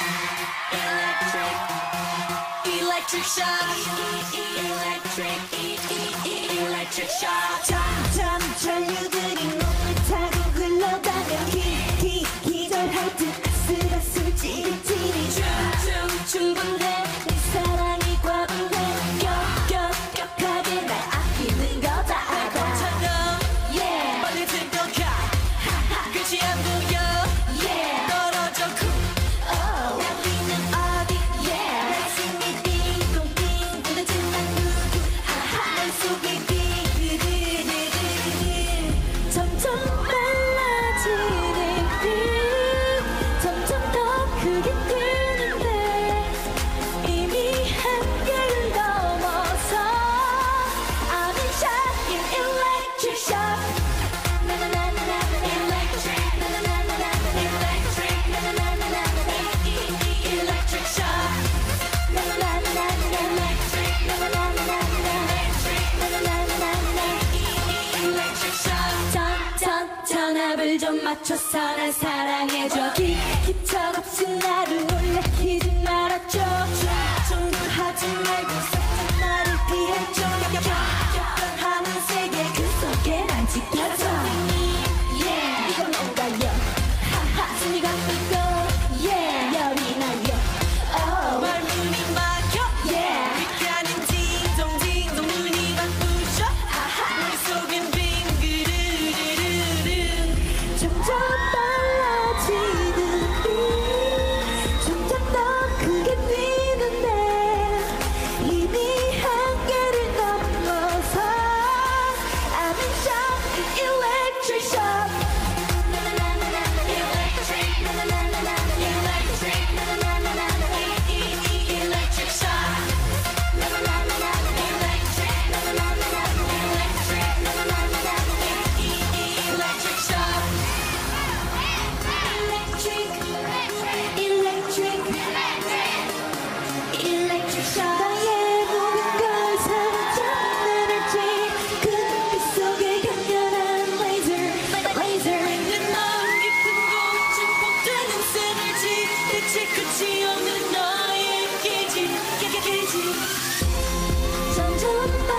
electric shock, electric shock. 점점 전류들이 몸을 타고 흘러가면 기절할 듯 아슬아슬 찌릿찌릿. 충분해 네 사랑이 과분해 격하게 날 아끼는 거다. 바람처럼 빨리 들떠가 끝이 안 보여. 떨어져 나비는 어디 날씬히 빙빙 도대체 난 누구 난 속이 비르르르르. 점점 빨라지는 빛 점점 더 크게 뜨는데 이미 한계를 넘어서 I'm in shock in electric shock. 나나나나나 electric 나나나나나 electric 나나나나나 electric shock. 나나나나나 electric 나나나나나 electric 나나나나나 electric shock. 전압을 좀 맞춰서 날 사랑해줘. 기철없이 나를 놀래키지 말아줘. 충돌하지 말고 살짝 나를 피해줘. 격변하는 세계 그 속에 난 지켜줘. 이건 뭔가요? 순위가 뜨고 열이 나요. 말문이 막혀 귓가는 딩동딩동 눈이 바쁘죠. 머릿속엔 빙그르르르르. 점점 빨라지는 빛 점점 더 크게 뛰는데 이미 한계를 넘어서 I'm in shock, electric shock. 나나나나나 electric 나나나나나 electric 나나나나나 electric shock. 나나나나나 electric 나나나나나 electric 나나나나나 electric shock. electric shock. 나의 모든 걸 사로잡는 에너지 그 빛 속에 강렬한 laser 있는 마음 깊은 곳 증폭되는 synergy. 대체 끝이 없는 너의 기지 점점